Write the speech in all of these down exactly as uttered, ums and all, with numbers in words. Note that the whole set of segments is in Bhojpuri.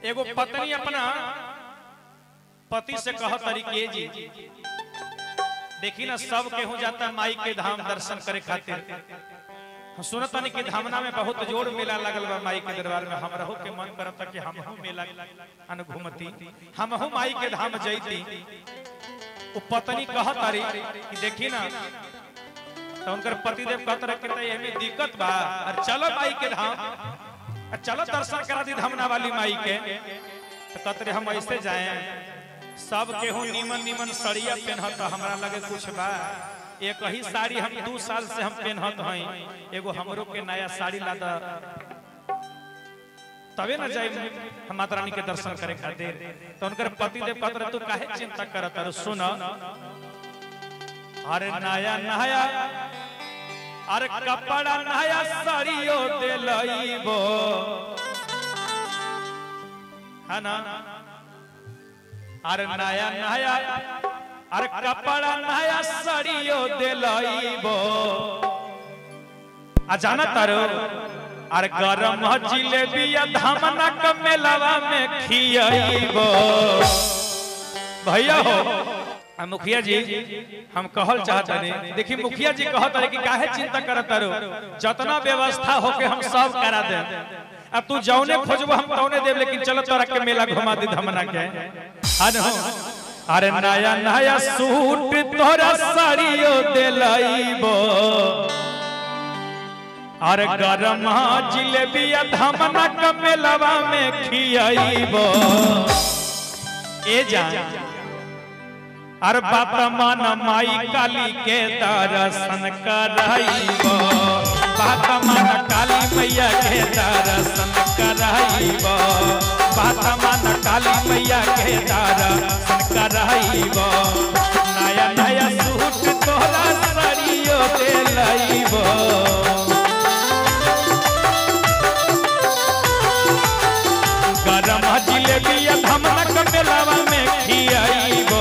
एगो पत्नी अपना पति से कह तरीके जी देखी ना सब केहू जाता माई के धाम दर्शन करे खातिर। हम सुनता नहीं कि धामना में बहुत जोर मेला लगल बा माई के दरबार में। हम रहो के मन करता कि हम हूं मेला अन घूमती, हम हूं माई के धाम जईती। वो पत्नी कह तारी कि देखी ना तो उनकर पति देव कहत रहे कि एमे दिक्कत बा और चलो माई के धाम, चलो दर्शन करा दी धामना वाली माई के। तो कहते हम ऐसे जाए सब केहू नीमन नीमन सड़िया पहनत, हमरा लगे कुछ बा एक ही साड़ी हम दो साल से हम पहनत हई, एगो हमरो के नया साड़ी ला द तबे न जाए हम माता रानी के दर्शन करे खातिर। तो उनकर पति देव कहत रहे तू काहे चिंता करत है, सुन अरे नया नया अरे कपड़ा नया साड़ियो दिलइबो है ना, अरे नया नया अरे कपड़ा नया साड़ियो दिलइबो आ जाना तारो अरे गरम जिलेबी धामना के मेलावा में खियाइबो। भैया हो आ मुखिया जी हम कहल चाहता नहीं, देखी मुखिया जी कहत रहे कि काहे चिंता करत रो, जतना व्यवस्था होके हम सब करा दे। अब तू जौने खोजबो हम तौने देब, लेकिन चलो तोरा के मेला घुमा दी धामना के। अरे नया नया सूट तोरा साड़ियो दिलइबो, अरे गरम जिलेबी धामना के मेलावा में खियाइबो। ए जा अरे बात मान माई काली के दर्शन कराइबो, बात मान काली मैया के दर्शन कराइबो, बात मान काली मैया के दर्शन कराइबो। नया नया सूट तोरा साड़ियो दिलइबो, गरम जिलेबी धामना के मेलावा में खियाइबो।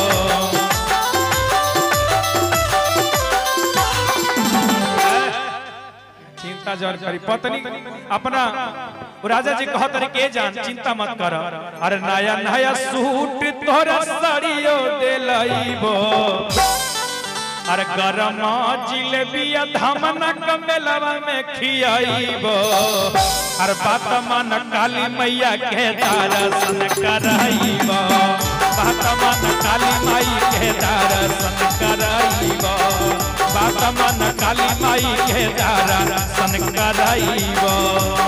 चिंता जर करी पत्नी अपना राजा जी कहत रहे के जान चिंता मत कर, अरे नया नया सूट तोरा साड़ियो दिलइबो, अरे गरम जिलेबी धामना के मेलावा में खियाइबो। अरे बात मान काली मैया के दर्शन कराइबो, बात मान काली माई के दर्शन कराइबो, बात मान काली माई के दर्शन कराइबो।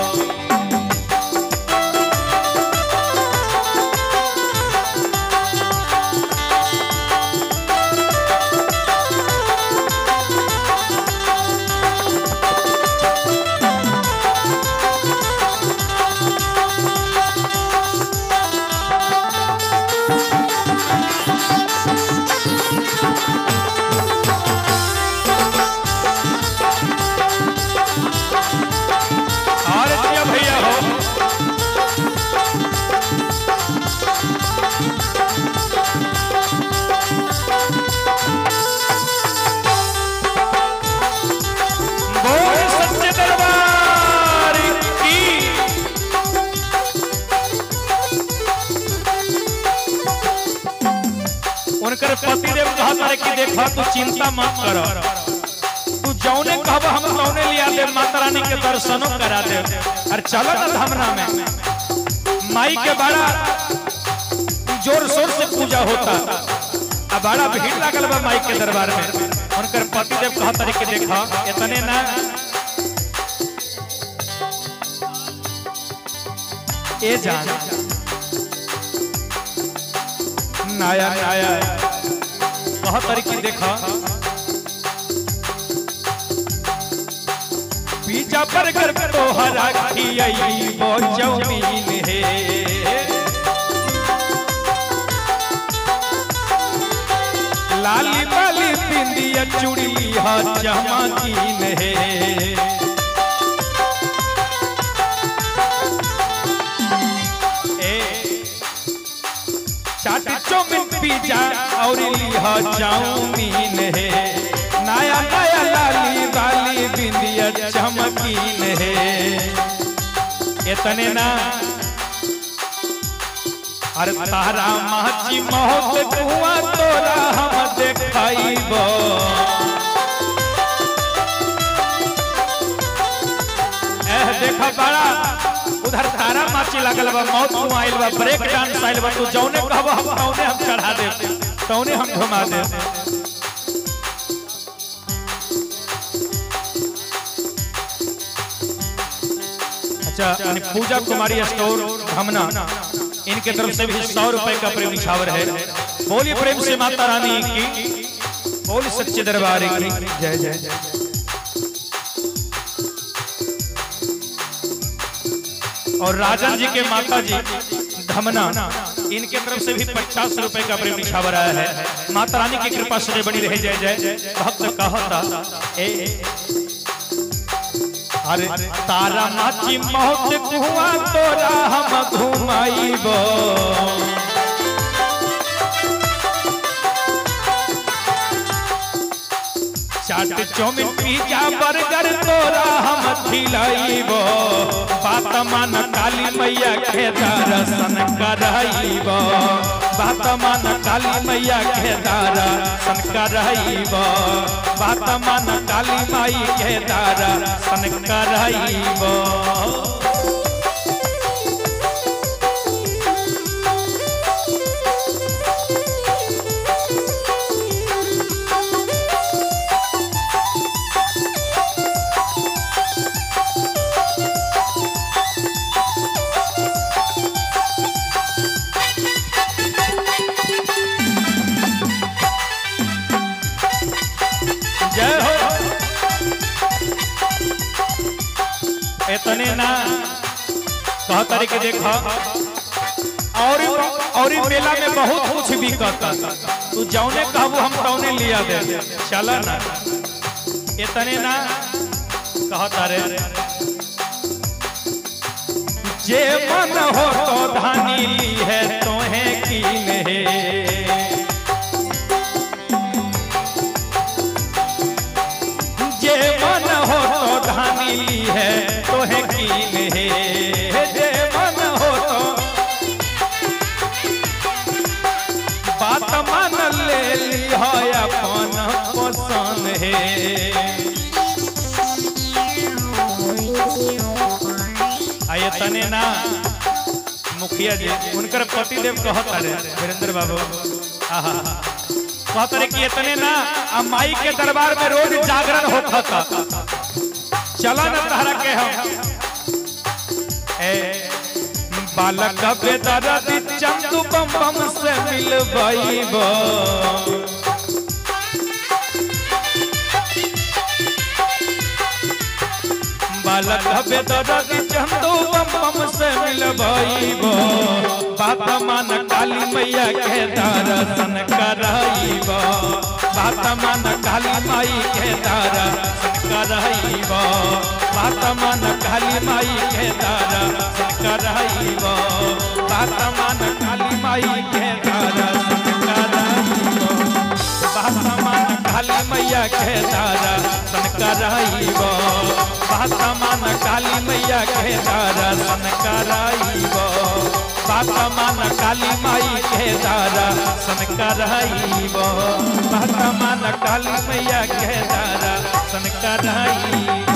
उनकर पतिदेव कहत रहे कि देखा तू चिंता मत कर, तू जौने कहब हम तौने लिया दे, माता रानी के दर्शनों करा दे। और चलो ना धामना में माई के बड़ा जोर शोर से पूजा होता, अब बड़ा भीड़ लागल बा माई के दरबार में। उनकर पतिदेव कहत रहे कि देखा इतने ना ए जान नया नया कहत रहे कि देखा पिज्जा बर्गर तोहरा खियाइबो चाउमीन हे, लाली बाली बिंदिया चूड़ी हा चमकीन हे। चाट चाउमीन पिज्जा और लिहा चाउमीन है, नया नया लाली वाली बिंदिया चमकीन है। इतने ना अरे तारा माची मौत कुआ तोरा हम देखाइबो एह देखा बड़ा उधर तारा माची लागल बा मौत कुआ आइल बा ब्रेक डांस आइल बा तू जौने कहबो हम तौने हम चढ़ा दे तौने हम घुमा दे। अच्छा पूजा कुमारी स्टोर धमना इनके तरफ से भी सौ रुपए का प्रेम निछावर है। बोलिए प्रेम से माता रानी की, बोलिए सच्चे दरबार की जय जय जय। और राजन जी के माता जी धमना इनके तरफ से भी पचास रुपए का प्रेम निछावर आया है। माता रानी की कृपा से बनी रहे जय जय। भक्त कहता ए अरे तारा माची मौत कुआ तोरा हम घुमाइबो चाट चौमिन पिज्जा बर्गर तोरा हम खिलाइबो बात मान काली मैया के दर्शन कराइबो बात मान काली मैया के दर्शन कराइबो बात मान काली माई के दर्शन कराइबो। इतने ना कह तरीके देखा और और मेला में बहुत कुछ भी कहता तू जौने कहबो हम तौने लिया दे चला ना। इतने ना कहता रे जे मन हो तो धानी ली है तोहे की है जे मन हो तो धानी ली है तोहे की है जे मन हो तो बात मान ले ली है अपन पसंद है। आये तने ना मुखिया जी उनकर पतिदेव कहता रे वीरेंद्र बाबू आहा कहता रे कि इतने ना माई के दरबार में रोज जागरण होता चला न तहरा के हम ए बालक बेदर्दी चंदू बम बम से मिलबइबो बालक बेदर्दी चंदू बम बम से मिलबइबो बात मान काली मैया के दर्शन कराइबो बात मान काली माई के दर्शन कराइबो बात मान काली माई के दर्शन कराइबो बात मान काली माई के दर्शन कराइबो बात मान काली मैया के दर्शन कराइबो बात मान काली मैया के दर्शन कराइबो बात मान काली माई के दर्शन कराइबो बात मान काली मैया के दर्शन कराइबो।